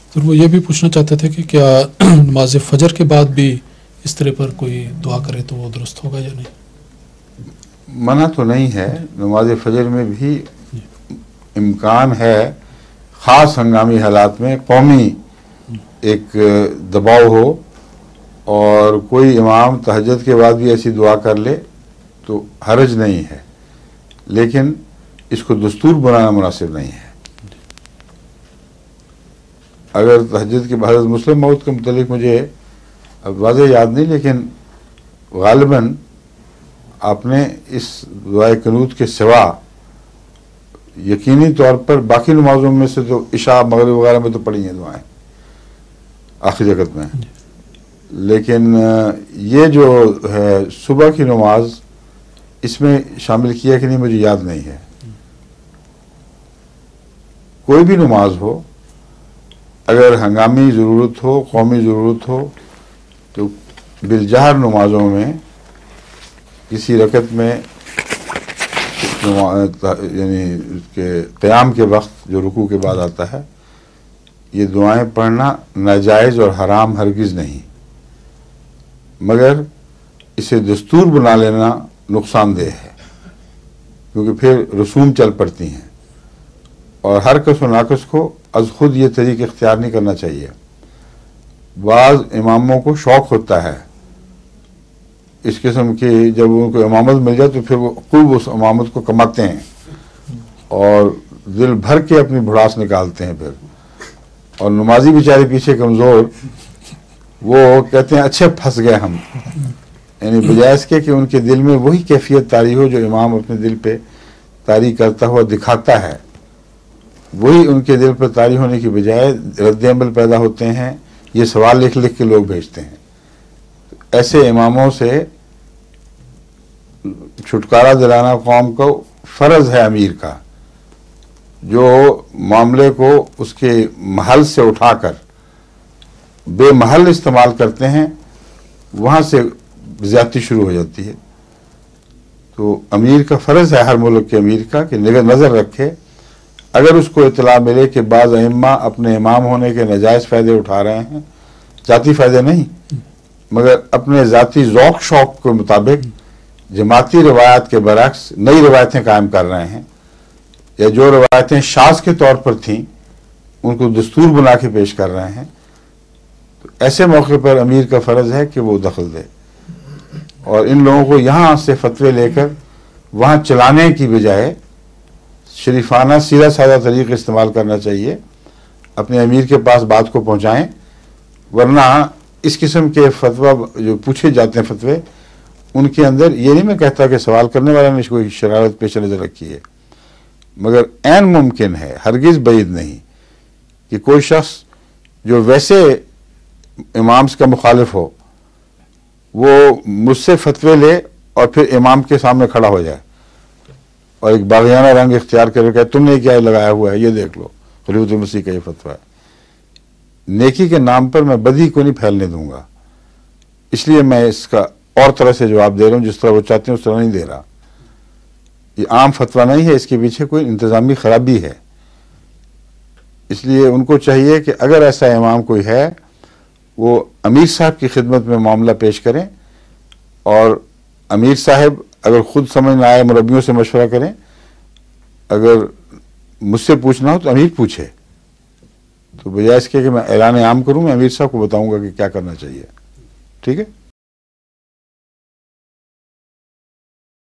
پھر وہ یہ بھی پوچھنا چاہتے تھے کہ کیا نماز فجر کے بعد بھی اس طرح پر کوئی دعا کرے تو وہ درست ہوگا یا نہیں؟ منع تو نہیں ہے، نماز فجر میں بھی امکان ہے خاص ہنگامی حالات میں قومی ایک دباؤ ہو اور کوئی امام تہجد کے بعد بھی ایسی دعا کر لے تو حرج نہیں ہے، لیکن اس کو دستور بنانا مناسب نہیں ہے۔ اگر تہجد کے بعد مسلم موت کے متعلق مجھے اب واضح یاد نہیں، لیکن غالباً آپ نے اس دعائے قنوت کے سوا یقینی طور پر باقی نمازوں میں سے تو عشاء مغرب وغیرہ میں تو پڑھی ہیں دعائیں آخری رکعت میں، لیکن یہ جو ہے صبح کی نماز اس میں شامل کیا کہ نہیں مجھے یاد نہیں ہے۔ کوئی بھی نماز ہو، اگر ہنگامی ضرورت ہو، قومی ضرورت ہو، تو بالجہر نمازوں میں کسی رکعت میں یعنی کہ قیام کے وقت جو رکوع کے بعد آتا ہے، یہ دعائیں پڑھنا ناجائز اور حرام ہرگز نہیں، مگر اسے دستور بنا لینا نقصان دہ ہے، کیونکہ پھر رسوم چل پڑتی ہیں، اور ہر کس و ناقص کو از خود یہ طریق اختیار نہیں کرنا چاہیے۔ بعض اماموں کو شوق ہوتا ہے اس قسم کی، جب ان کو امامت مل جائے تو پھر وہ خوب اس امامت کو کماتے ہیں اور دل بھر کے اپنی بھڑاس نکالتے ہیں پھر، اور نمازی بیچارے پیچھے کمزور، وہ کہتے ہیں اچھے پھنس گئے ہم، یعنی بجائے اس کے کہ ان کے دل میں وہی کیفیت طاری ہو جو امام اپنے دل پہ طاری کرتا ہوا دکھاتا ہے، وہی ان کے دل پر طاری ہونے کی بجائے رد عمل پیدا ہوتے ہیں۔ یہ سوال لکھ لکھ کے لوگ بھیجتے ہیں۔ ایسے اماموں سے چھٹکارا دلانا قوم کو فرض ہے امیر کا، جو معاملے کو اس کے محل سے اٹھا کر بے محل استعمال کرتے ہیں، وہاں سے زیادتی شروع ہو جاتی ہے۔ تو امیر کا فرض ہے، ہر ملک کے امیر کا، کہ نظر رکھے، اگر اس کو اطلاع ملے کہ بعض ائمہ اپنے امام ہونے کے ناجائز فائدے اٹھا رہے ہیں، ذاتی فائدے نہیں مگر اپنے ذاتی ذوق شوق کے مطابق جماعتی روایات کے برعکس نئی روایتیں قائم کر رہے ہیں، یا جو روایتیں شاذ کے طور پر تھیں ان کو دستور بنا کے پیش کر رہے ہیں، تو ایسے موقع پر امیر کا فرض ہے کہ وہ دخل دے، اور ان لوگوں کو یہاں سے فتوے لے کر وہاں چلانے کی بجائے شریفانہ سیدھا سادہ طریقہ استعمال کرنا چاہیے، اپنے امیر کے پاس بات کو پہنچائیں، ورنہ اس قسم کے فتویٰ جو پوچھے جاتے ہیں فتوے، ان کے اندر یہ نہیں میں کہتا کہ سوال کرنے والا نے کوئی شرارت پیش نظر رکھی ہے، مگر عین ممکن ہے، ہرگز بعید نہیں، کہ کوئی شخص جو ویسے امامس کا مخالف ہو وہ مجھ سے فتوے لے اور پھر امام کے سامنے کھڑا ہو جائے اور ایک باغیانہ رنگ اختیار کر کے تم نے کیا لگایا ہوا ہے یہ دیکھ لو، خلیفۃ المسیح کا یہ فتویٰ ہے۔ نیکی کے نام پر میں بدی کو نہیں پھیلنے دوں گا، اس لیے میں اس کا اور طرح سے جواب دے رہا ہوں، جس طرح وہ چاہتے ہیں اس طرح نہیں دے رہا۔ یہ عام فتویٰ نہیں ہے، اس کے پیچھے کوئی انتظامی خرابی ہے، اس لیے ان کو چاہیے کہ اگر ایسا امام کوئی ہے وہ امیر صاحب کی خدمت میں معاملہ پیش کریں، اور امیر صاحب اگر خود سمجھ نہ آئے مربیوں سے مشورہ کریں، اگر مجھ سے پوچھنا ہو تو امیر پوچھے، تو بجائے اس کے کہ میں اعلان عام کروں، میں امیر صاحب کو بتاؤں گا کہ کیا کرنا چاہیے۔ ٹھیک ہے؟